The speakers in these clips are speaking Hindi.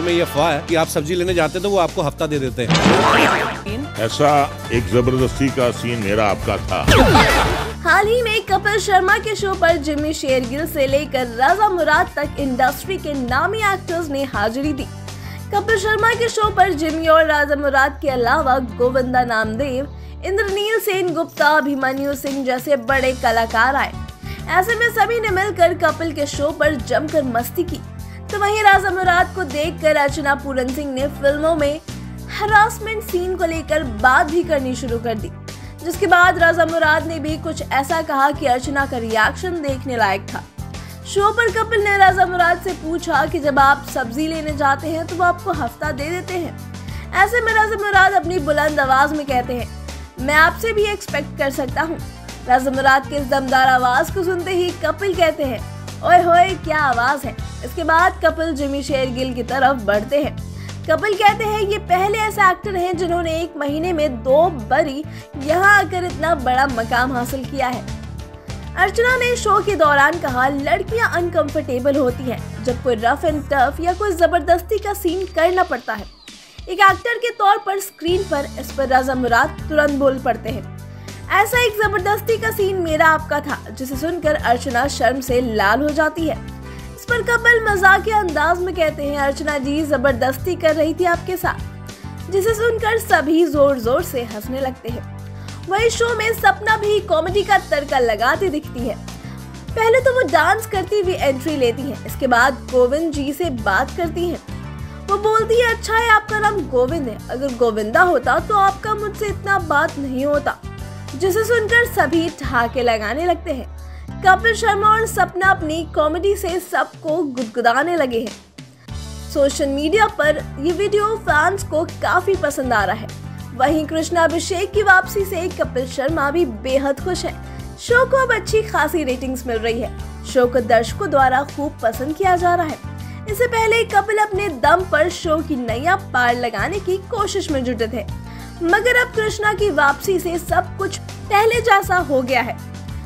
में ये अफवाह है कि आप सब्जी लेने जाते तो वो आपको हफ्ता दे देते हैं। ऐसा एक जबरदस्ती का सीन मेरा आपका था। हाल ही में कपिल शर्मा के शो पर जिम्मी शेरगिल से लेकर राजा मुराद तक इंडस्ट्री के नामी एक्टर्स ने हाजिरी दी। कपिल शर्मा के शो पर जिम्मी और राजा मुराद के अलावा गोविंदा नामदेव, इंद्रनील सेन गुप्ता, अभिमन्यु सिंह जैसे बड़े कलाकार आए। ऐसे में सभी ने मिलकर कपिल के शो पर जमकर मस्ती की। तो वहीं राजा मुराद को देखकर अर्चना पूरन सिंह ने फिल्मों में हरासमेंट सीन को लेकर बात भी करनी शुरू कर दी, जिसके बाद राजा मुराद ने भी कुछ ऐसा कहा कि अर्चना का रिएक्शन देखने लायक था। शो पर कपिल ने राजा मुराद से पूछा कि जब आप सब्जी लेने जाते हैं तो वो आपको हफ्ता दे देते हैं। ऐसे में राजा मुराद अपनी बुलंद आवाज में कहते हैं, मैं आपसे भी एक्सपेक्ट कर सकता हूँ। राजा मुराद के इस दमदार आवाज को सुनते ही कपिल कहते हैं, ओए होए क्या आवाज है। इसके बाद कपिल जिम्मी शेरगिल की तरफ बढ़ते हैं। कपिल कहते हैं ये पहले ऐसे एक्टर हैं जिन्होंने 1 महीने में 2 बारी यहाँ आकर इतना बड़ा मकाम हासिल किया है। अर्चना ने शो के दौरान कहा, लड़कियां अनकंफर्टेबल होती हैं जब कोई रफ एंड टफ या कोई जबरदस्ती का सीन करना पड़ता है। एक एक्टर के तौर पर स्क्रीन पर इस पर राजा मुराद तुरंत बोल पड़ते हैं, ऐसा एक जबरदस्ती का सीन मेरा आपका था, जिसे सुनकर अर्चना शर्म से लाल हो जाती है। इस पर कपिल मजाकिया अंदाज में कहते हैं, अर्चना जी जबरदस्ती कर रही थी आपके साथ, जिसे सुनकर सभी जोर जोर से हंसने लगते हैं। वही शो में सपना भी कॉमेडी का तड़का लगाती दिखती है। पहले तो वो डांस करती हुई एंट्री लेती है, इसके बाद गोविंद जी से बात करती है। वो बोलती है, अच्छा है आपका नाम गोविंद है, अगर गोविंदा होता तो आपका मुझसे इतना बात नहीं होता, जिसे सुनकर सभी ठहाके लगाने लगते हैं। कपिल शर्मा और सपना अपनी कॉमेडी से सबको गुदगुदाने लगे हैं। सोशल मीडिया पर ये वीडियो फैंस को काफी पसंद आ रहा है। वहीं कृष्णा अभिषेक की वापसी से कपिल शर्मा भी बेहद खुश है। शो को अब अच्छी खासी रेटिंग्स मिल रही है। शो को दर्शकों द्वारा खूब पसंद किया जा रहा है। इससे पहले कपिल अपने दम पर शो की नैया पार लगाने की कोशिश में जुटे थे, मगर अब कृष्णा की वापसी से सब कुछ पहले जैसा हो गया है।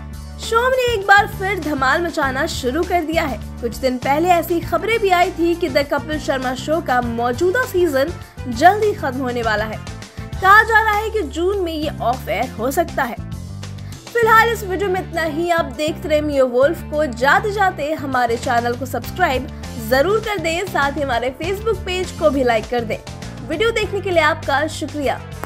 शो ने एक बार फिर धमाल मचाना शुरू कर दिया है। कुछ दिन पहले ऐसी खबरें भी आई थी कि द कपिल शर्मा शो का मौजूदा सीजन जल्द ही खत्म होने वाला है। कहा जा रहा है कि जून में ये ऑफ एयर हो सकता है। फिलहाल इस वीडियो में इतना ही। आप देखते रहे मियो वुल्फ को। जाते जाते हमारे चैनल को सब्सक्राइब जरूर कर दें, साथ ही हमारे फेसबुक पेज को भी लाइक कर दें। वीडियो देखने के लिए आपका शुक्रिया।